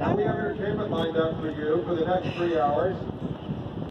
Now we have entertainment lined up for you for the next 3 hours.